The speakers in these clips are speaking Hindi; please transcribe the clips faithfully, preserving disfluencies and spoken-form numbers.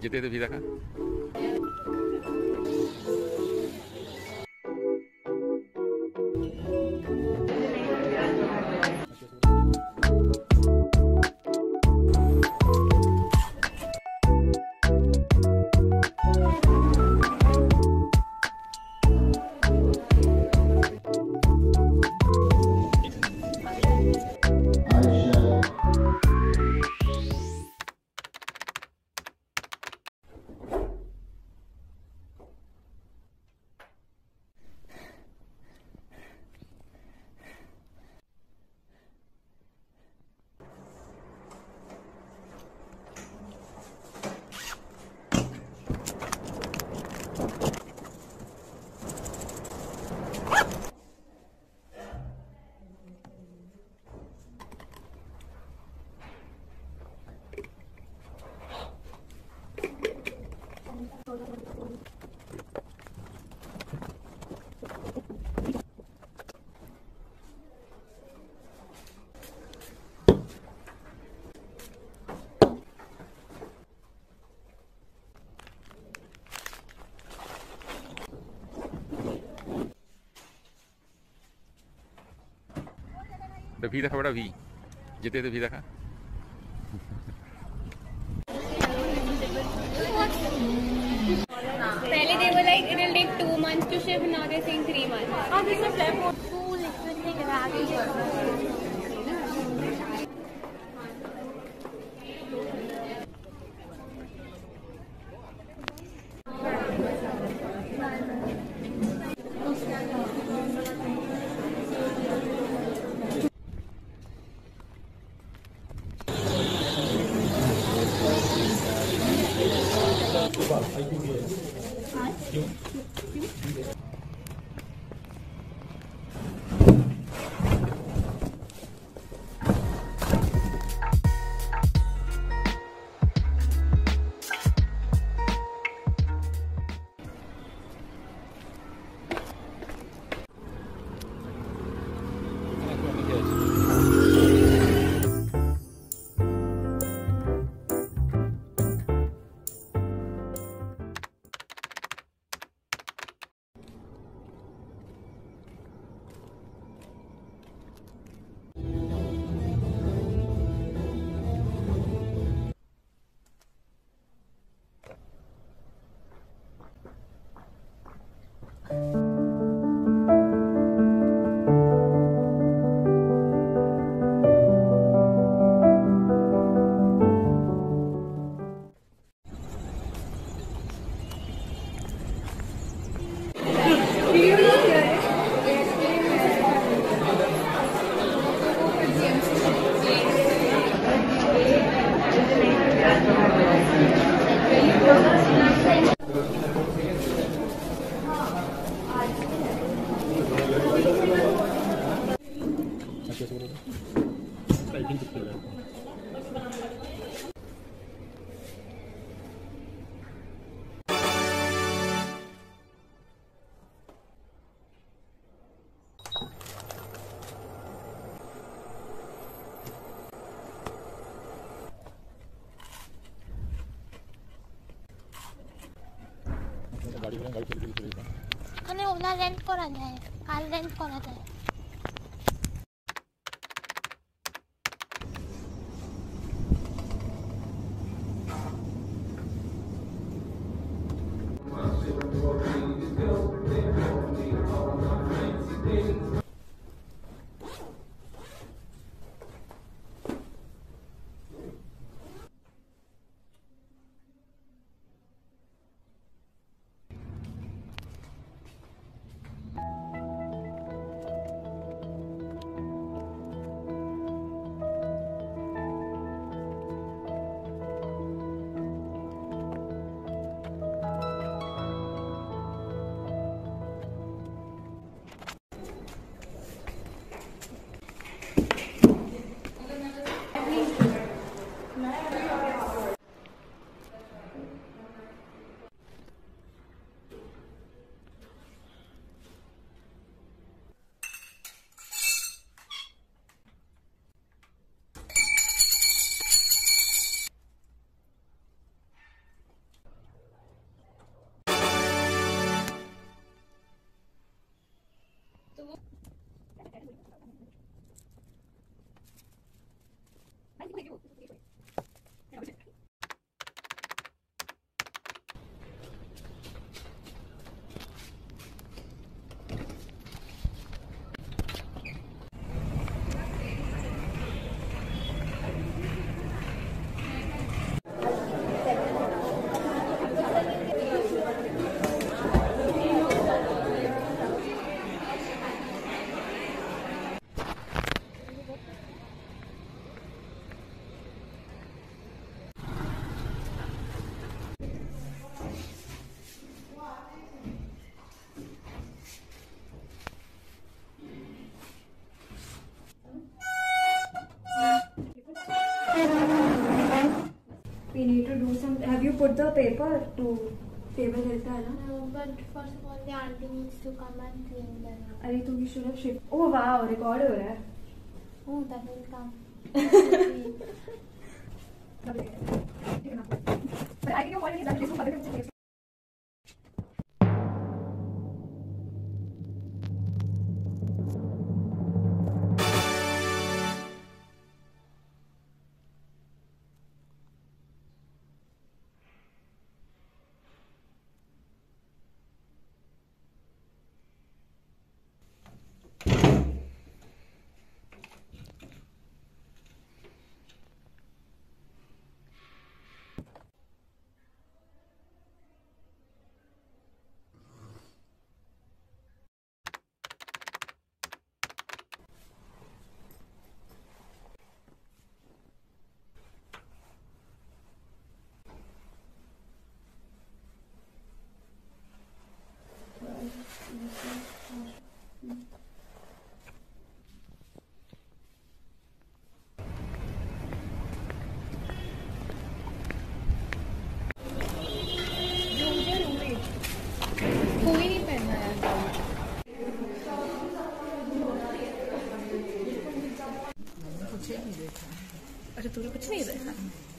जिते तो भी रखा। तो भी रखा बड़ा भी जिते तो भी रखा। पहले they were like it will take two months to ship, now they're saying three months. Oh, this is like two liquid thing ragging. মানে ওলা রেন্ট করা যায়, কার রেন্ট করা যায়। the paper to table helta hai na? No, but first of all, the auntie needs to come and clean the room. अरे तो you should have shift. Oh wow, record हो रहा है. Oh, that will come. But I think what is that? This one कोई नहीं पहनना है। कुछ नहीं देखा। अच्छा तूने कुछ नहीं देखा?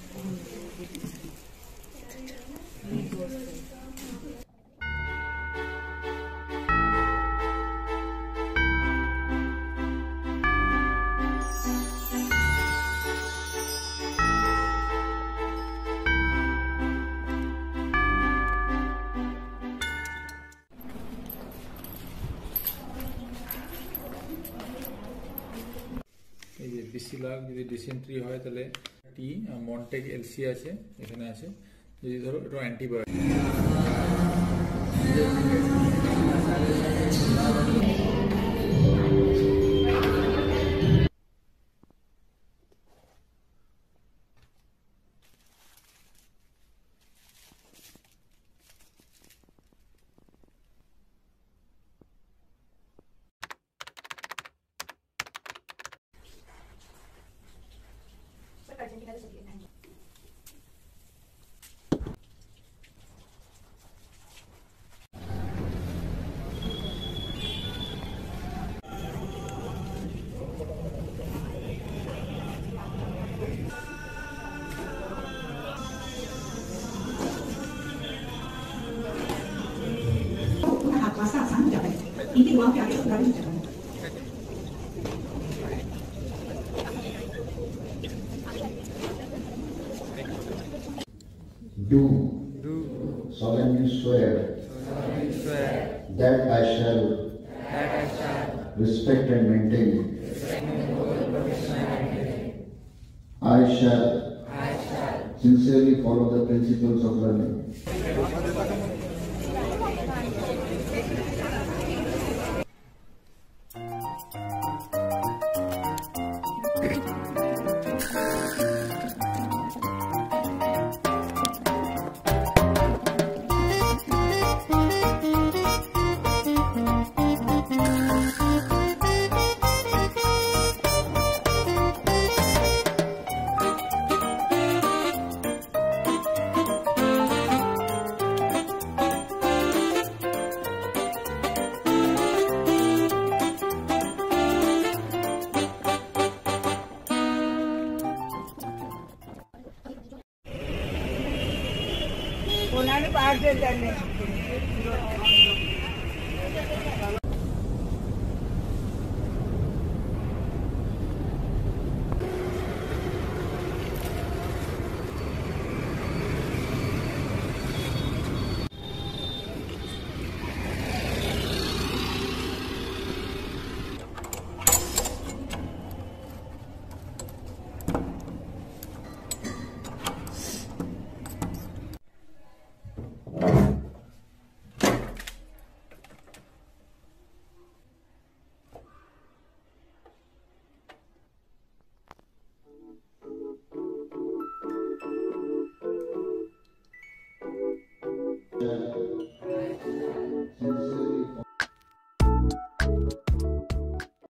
এই যে বিসিলার যদি ডিসেন্ট্রি হয় তাহলে টি মন্টেক এলসি আছে এখানে আছে যদি ধরো এটা antibiotic Do, do solemnly swear, swear that I shall, that I shall respect and maintain, respect and I shall, I shall sincerely follow the principles of learning. उन्होंने बाहर दे देने